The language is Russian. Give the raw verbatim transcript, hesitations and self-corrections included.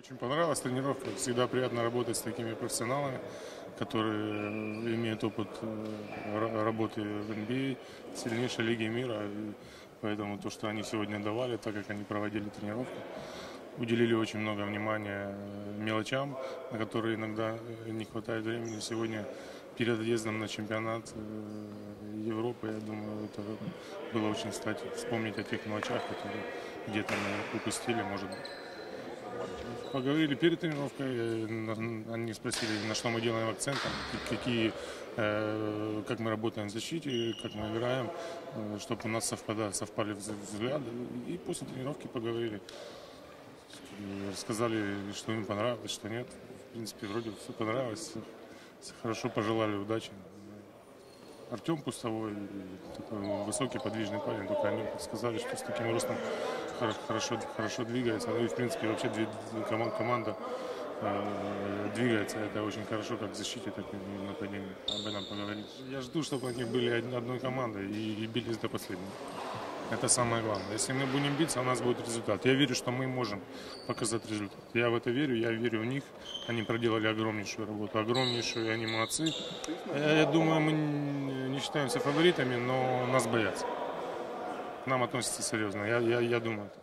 Очень понравилась тренировка. Всегда приятно работать с такими профессионалами, которые имеют опыт работы в эн би эй, сильнейшей лиги мира. И поэтому то, что они сегодня давали, так как они проводили тренировку, уделили очень много внимания мелочам, на которые иногда не хватает времени. Сегодня перед отъездом на чемпионат Европы, я думаю, это было очень кстати вспомнить о тех мелочах, которые где-то мы упустили, может быть. Поговорили перед тренировкой, они спросили, на что мы делаем акцент, какие, как мы работаем в защите, как мы играем, чтобы у нас совпадали, совпали взгляды. И после тренировки поговорили, рассказали, что им понравилось, что нет. В принципе, вроде все понравилось, хорошо пожелали удачи. Артем Пустовой, такой высокий подвижный парень, только они сказали, что с таким ростом хорошо, хорошо двигается. Ну и в принципе вообще команда э, двигается. Это очень хорошо как в защите, так и в нападении. Об этом поговорить. Я жду, чтобы они были одной командой и, и бились до последнего. Это самое главное. Если мы будем биться, у нас будет результат. Я верю, что мы можем показать результат. Я в это верю, я верю в них. Они проделали огромнейшую работу, огромнейшую, они молодцы. Я, я думаю, мы не считаемся фаворитами, но нас боятся. К нам относятся серьезно, я, я, я думаю.